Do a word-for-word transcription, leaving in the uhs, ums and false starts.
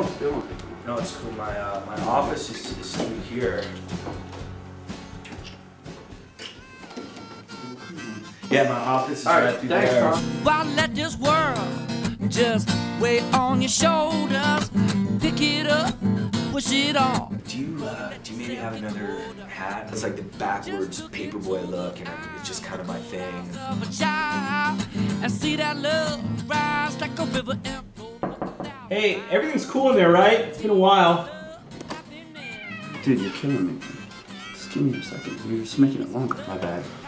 film it. No, it's cool. My uh, my office is, is through here. Yeah, my office is All right, right through thanks, there. Tom. Why let this world just weigh on your shoulders? Pick it up, push it on. Do you uh, do you maybe have another hat? It's like the backwards paperboy look, and it's just kind of my thing. Of a child, and see that love rise like a river. Hey, everything's cool in there, right? It's been a while. Dude, you're killing me. Just give me a second. You're just making it longer. My bad.